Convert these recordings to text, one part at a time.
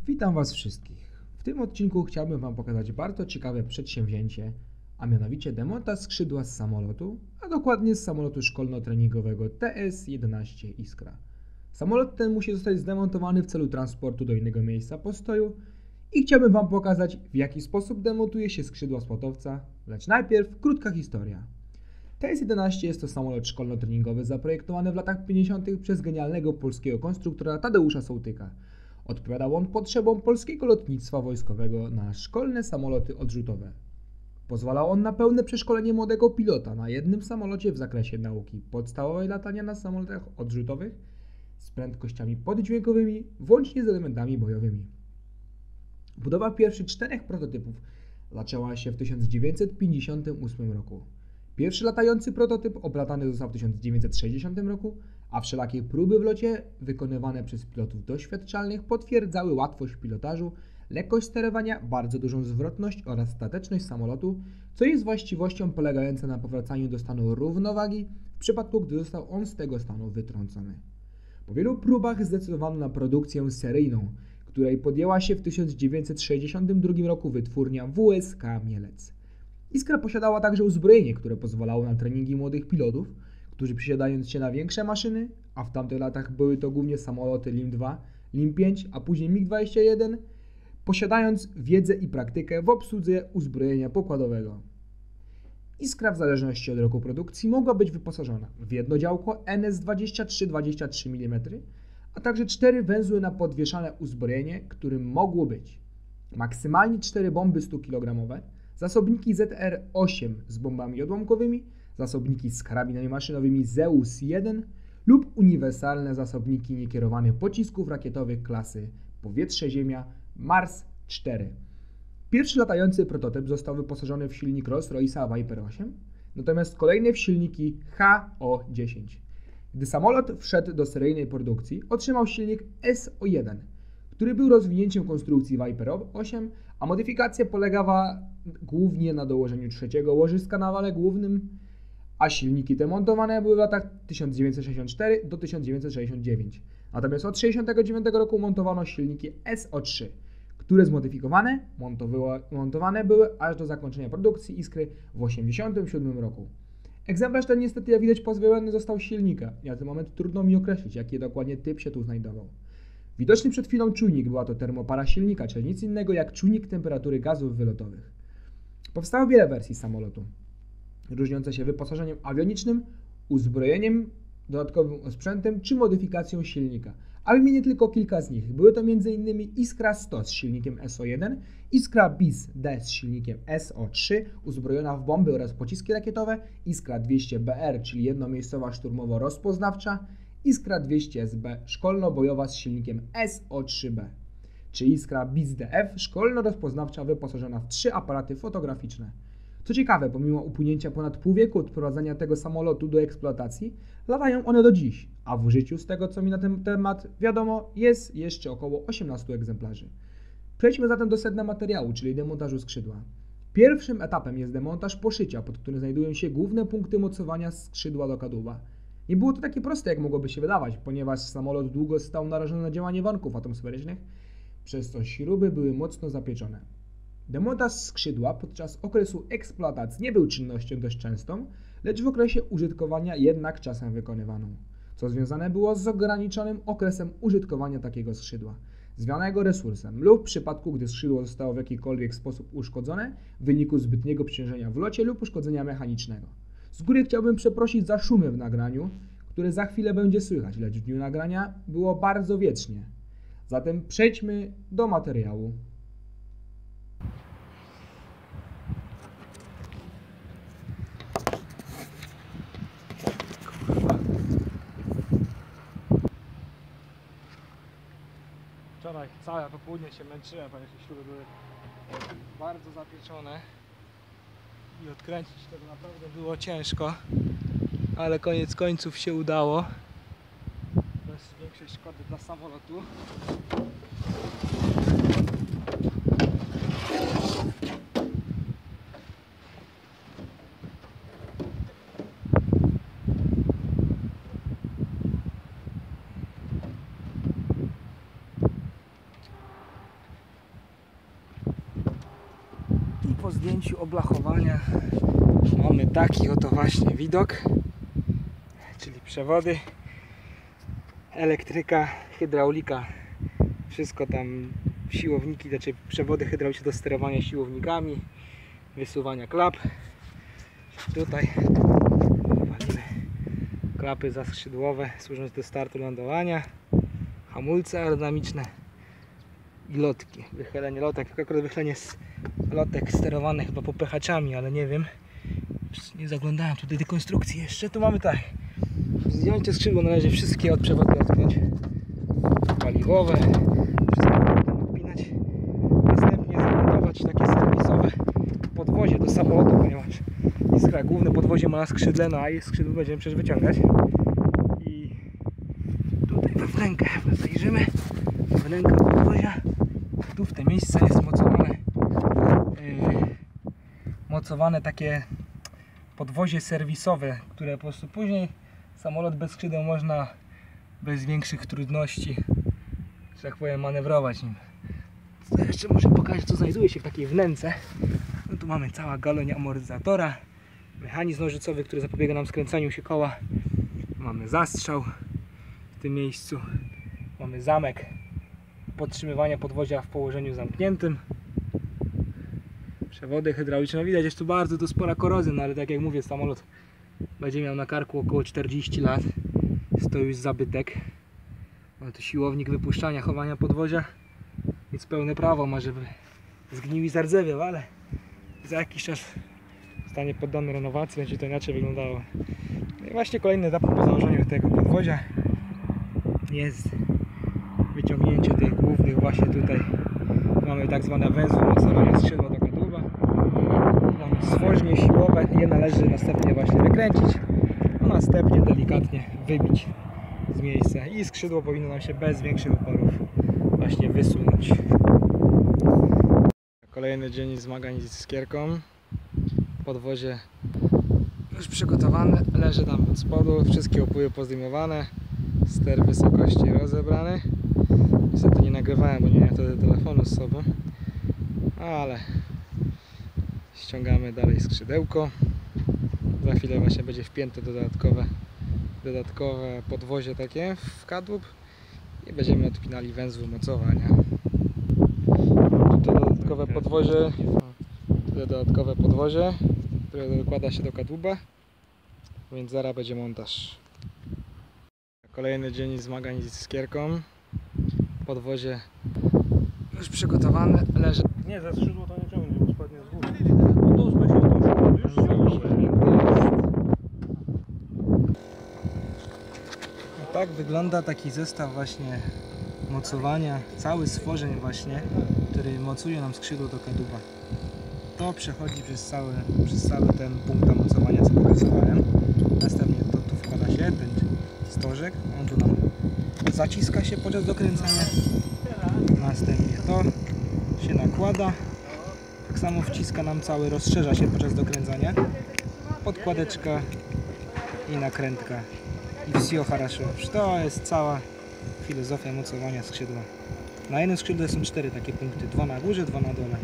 Witam Was wszystkich. W tym odcinku chciałbym Wam pokazać bardzo ciekawe przedsięwzięcie, a mianowicie demontaż skrzydła z samolotu, a dokładnie z samolotu szkolno-treningowego TS-11 Iskra. Samolot ten musi zostać zdemontowany w celu transportu do innego miejsca postoju i chciałbym Wam pokazać, w jaki sposób demontuje się skrzydła sportowca, lecz najpierw krótka historia. TS-11 jest to samolot szkolno-treningowy zaprojektowany w latach 50. przez genialnego polskiego konstruktora Tadeusza Sołtyka. Odpowiadał on potrzebom polskiego lotnictwa wojskowego na szkolne samoloty odrzutowe. Pozwalał on na pełne przeszkolenie młodego pilota na jednym samolocie w zakresie nauki podstawowej latania na samolotach odrzutowych z prędkościami poddźwiękowymi, włącznie z elementami bojowymi. Budowa pierwszych 4 prototypów zaczęła się w 1958 roku. Pierwszy latający prototyp oblatany został w 1960 roku, a wszelakie próby w locie wykonywane przez pilotów doświadczalnych potwierdzały łatwość pilotażu, lekkość sterowania, bardzo dużą zwrotność oraz stateczność samolotu, co jest właściwością polegającą na powracaniu do stanu równowagi w przypadku, gdy został on z tego stanu wytrącony. Po wielu próbach zdecydowano na produkcję seryjną, której podjęła się w 1962 roku wytwórnia WSK Mielec. Iskra posiadała także uzbrojenie, które pozwalało na treningi młodych pilotów, którzy przesiadając się na większe maszyny, a w tamtych latach były to głównie samoloty LIM-2, LIM-5, a później MiG-21, posiadając wiedzę i praktykę w obsłudze uzbrojenia pokładowego. Iskra w zależności od roku produkcji mogła być wyposażona w jedno działko NS-23 mm, a także 4 węzły na podwieszane uzbrojenie, którym mogło być maksymalnie 4 bomby 100 kg, zasobniki ZR-8 z bombami odłamkowymi, zasobniki z karabinami maszynowymi Zeus-1 lub uniwersalne zasobniki niekierowanych pocisków rakietowych klasy Powietrze-Ziemia Mars-4. Pierwszy latający prototyp został wyposażony w silnik Rolls-Royce'a Viper 8, natomiast kolejne w silniki HO-10. Gdy samolot wszedł do seryjnej produkcji, otrzymał silnik SO-1, który był rozwinięciem konstrukcji Viper 8, a modyfikacja polegała głównie na dołożeniu 3 łożyska na wale głównym, a silniki te montowane były w latach 1964 do 1969. Natomiast od 1969 roku montowano silniki SO3, które zmodyfikowane montowane były aż do zakończenia produkcji Iskry w 1987 roku. Egzemplarz ten niestety, jak widać, pozbawiony został silnika i na ten moment trudno mi określić, jaki dokładnie typ się tu znajdował. Widoczny przed chwilą czujnik była to termopara silnika, czyli nic innego jak czujnik temperatury gazów wylotowych. Powstało wiele wersji samolotu, różniące się wyposażeniem awionicznym, uzbrojeniem, dodatkowym osprzętem czy modyfikacją silnika. A wymienię tylko kilka z nich. Były to m.in. Iskra 100 z silnikiem SO1, Iskra BIS D z silnikiem SO3, uzbrojona w bomby oraz pociski rakietowe, Iskra 200BR, czyli jednomiejscowa szturmowo-rozpoznawcza, Iskra 200SB szkolno-bojowa z silnikiem SO3B, czy Iskra BIS-DF szkolno-rozpoznawcza wyposażona w 3 aparaty fotograficzne. Co ciekawe, pomimo upłynięcia ponad pół wieku od wprowadzenia tego samolotu do eksploatacji, latają one do dziś, a w użyciu, z tego co mi na ten temat wiadomo, jest jeszcze około 18 egzemplarzy. Przejdźmy zatem do sedna materiału, czyli demontażu skrzydła. Pierwszym etapem jest demontaż poszycia, pod którym znajdują się główne punkty mocowania skrzydła do kadłuba. Nie było to takie proste, jak mogłoby się wydawać, ponieważ samolot długo stał narażony na działanie warunków atmosferycznych, przez co śruby były mocno zapieczone. Demontaż skrzydła podczas okresu eksploatacji nie był czynnością dość częstą, lecz w okresie użytkowania jednak czasem wykonywaną, co związane było z ograniczonym okresem użytkowania takiego skrzydła, zwanego resursem, lub w przypadku, gdy skrzydło zostało w jakikolwiek sposób uszkodzone w wyniku zbytniego przeciążenia w locie lub uszkodzenia mechanicznego. Z góry chciałbym przeprosić za szumy w nagraniu, które za chwilę będzie słychać, lecz w dniu nagrania było bardzo wiecznie. Zatem przejdźmy do materiału. Wczoraj całe popołudnie się męczyłem, ponieważ śruby były bardzo zapieczone i odkręcić tego naprawdę było ciężko, ale koniec końców się udało bez większej szkody dla samolotu. po zdjęciu oblachowania mamy taki oto właśnie widok, czyli przewody, elektryka, hydraulika, wszystko tam, siłowniki, znaczy przewody hydrauliczne do sterowania siłownikami, wysuwania klap. Tutaj walimy klapy zaskrzydłowe służące do startu, lądowania, hamulce aerodynamiczne i lotki, wychylenie lotek. Tylko akurat wychylenie z lotek sterowane chyba popychaczami, ale nie wiem, nie zaglądałem tutaj do konstrukcji jeszcze. Tu mamy tak, zdjąć te skrzydło należy wszystkie od przewodu odpiąć, paliwowe, wszystko odpinać, następnie zamontować takie serwisowe podwozie do samolotu, ponieważ Iskra główne podwozie ma na skrzydle, no a jej skrzydło będziemy przecież wyciągać. I tutaj wewnękę zajrzymy, wewnęka podwozia, tu w te miejsce jest mocowane takie podwozie serwisowe, które po prostu później samolot bez skrzydeł można bez większych trudności, że tak powiem, manewrować nim. To jeszcze może pokażę, co znajduje się w takiej wnęce. No tu mamy cała galoń amortyzatora, mechanizm nożycowy, który zapobiega nam skręcaniu się koła. Mamy zastrzał w tym miejscu, mamy zamek podtrzymywania podwozia w położeniu zamkniętym, przewody hydrauliczne. No widać, jest tu bardzo spora korozja, no ale tak jak mówię, samolot będzie miał na karku około 40 lat. Jest to już zabytek. Mamy tu siłownik wypuszczania, chowania podwozia, więc pełne prawo ma, żeby zgnił i zardzewiał, ale za jakiś czas zostanie poddany renowacji, będzie to inaczej wyglądało. No i właśnie kolejny etap po założeniu tego podwozia jest wyciągnięcie tych głównych właśnie tutaj. Mamy tak zwane węzły mocowania skrzydła do kadłuba. Mamy stworzenie siłowe, je należy następnie właśnie wykręcić, a następnie delikatnie wybić z miejsca i skrzydło powinno nam się bez większych oporów właśnie wysunąć. Kolejny dzień zmagań z iskierką. Podwozie już przygotowane, leży tam od spodu, wszystkie opóry pozdejmowane, ster wysokości rozebrany. Niestety nie nagrywałem, bo nie miałem wtedy telefonu z sobą, ale ściągamy dalej skrzydełko. Za chwilę właśnie będzie wpięte dodatkowe podwozie takie w kadłub i będziemy odpinali węzły mocowania. Tutaj dodatkowe podwozie, które dokłada się do kadłuba, więc zaraz będzie montaż. Kolejny dzień zmagań z iskierką. Podwozie już przygotowane, leży. Nie, za skrzydło to nie ciągnie, bo spadnie z góry. No to się to już Tak wygląda taki zestaw właśnie mocowania, cały stworzeń właśnie, który mocuje nam skrzydło do kadłuba. To przechodzi przez cały ten punkt mocowania, co pokazywałem. Następnie to tu wkłada się ten stożek, on tu nam zaciska się podczas dokręcania. Następnie to się nakłada, tak samo wciska nam cały, rozszerza się podczas dokręcania. Podkładeczka i nakrętka. I wsio хорошо. To jest cała filozofia mocowania skrzydła. Na jednym skrzydle są 4 takie punkty, 2 na górze, 2 na dole.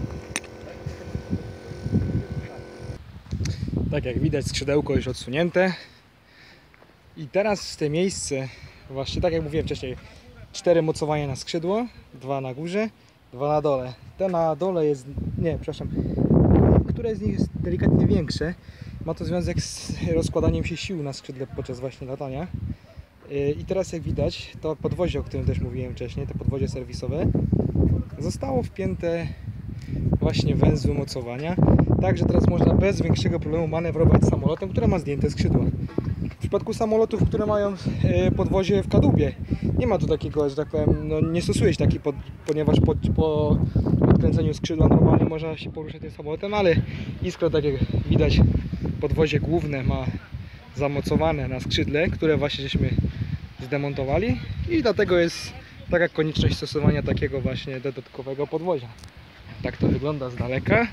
Tak jak widać, skrzydełko już odsunięte. I teraz w te miejsce, właśnie tak jak mówiłem wcześniej, 4 mocowania na skrzydło, 2 na górze, 2 na dole. Te na dole jest, nie, przepraszam, które z nich jest delikatnie większe. Ma to związek z rozkładaniem się sił na skrzydle podczas właśnie latania. I teraz jak widać, to podwozie, o którym też mówiłem wcześniej, te podwozie serwisowe, zostało wpięte właśnie węzły mocowania. Także teraz można bez większego problemu manewrować samolotem, który ma zdjęte skrzydła. W przypadku samolotów, które mają podwozie w kadłubie, nie ma tu takiego, że tak powiem, no nie stosuje się taki, ponieważ po odkręceniu skrzydła normalnie można się poruszać tym samolotem, ale Iskra, tak jak widać, podwozie główne ma zamocowane na skrzydle, które właśnie żeśmy zdemontowali i dlatego jest taka konieczność stosowania takiego właśnie dodatkowego podwozia. Tak to wygląda z daleka.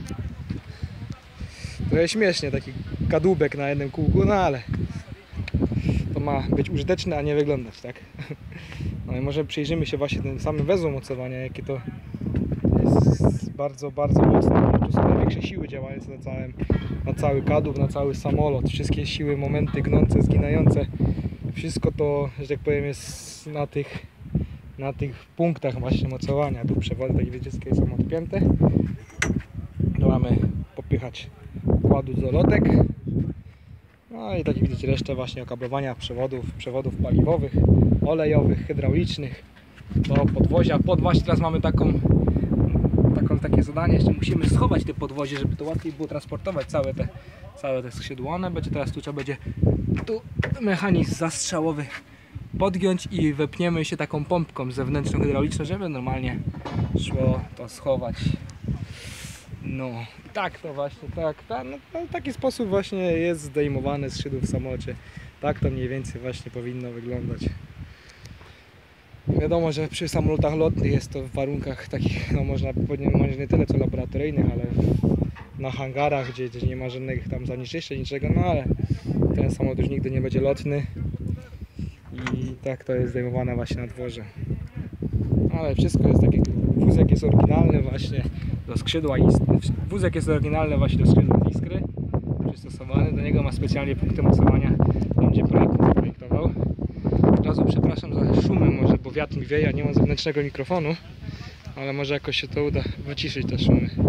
Trochę śmiesznie, taki kadłubek na jednym kółku, no ale to ma być użyteczne, a nie wyglądać tak. No i może przyjrzymy się właśnie tym samym węzłom mocowania, jakie to jest bardzo, bardzo mocno. Tu są największe siły działające na cały kadłub, na cały samolot. Wszystkie siły, momenty gnące, zginające. Wszystko to, że tak powiem, jest na tych punktach właśnie mocowania. Tu przewody, tak wiecie, wszystkie są odpięte. Tu mamy popychać kładów do lotek. No i tak jak widzicie, resztę właśnie okablowania przewodów paliwowych, olejowych, hydraulicznych do podwozia. Podwozie teraz mamy takie zadanie, jeszcze musimy schować te podwozie, żeby to łatwiej było transportować całe te skrzydło. One będzie teraz trzeba będzie tu mechanizm zastrzałowy podgiąć i wepniemy się taką pompką zewnętrzną hydrauliczną, żeby normalnie szło to schować. No i tak to właśnie, w taki sposób właśnie jest zdejmowane skrzydło w samolocie. Tak to mniej więcej właśnie powinno wyglądać. Wiadomo, że przy samolotach lotnych jest to w warunkach takich, no można powiedzieć, może nie tyle co laboratoryjnych, ale na hangarach, gdzie nie ma żadnych tam zanieczyszczeń, niczego, no ale ten samolot już nigdy nie będzie lotny i tak to jest zdejmowane właśnie na dworze. Ale wszystko jest takie, wózek jest oryginalny właśnie do skrzydła wózek jest oryginalny właśnie do skrzydła Iskry, przystosowany, do niego ma specjalnie punkty mocowania, tam gdzie projektant zaprojektował. Od razu przepraszam za szumy może, bo wiatr mi wieje, a nie mam zewnętrznego mikrofonu, ale może jakoś się to uda wyciszyć te szumy.